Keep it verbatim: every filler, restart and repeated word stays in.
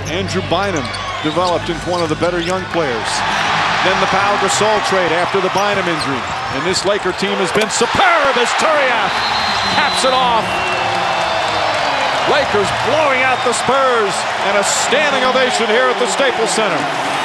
Andrew Bynum developed into one of the better young players. Then the Pau Gasol trade after the Bynum injury. And this Laker team has been superb as Turiaf caps it off. Lakers blowing out the Spurs, and a standing ovation here at the Staples Center.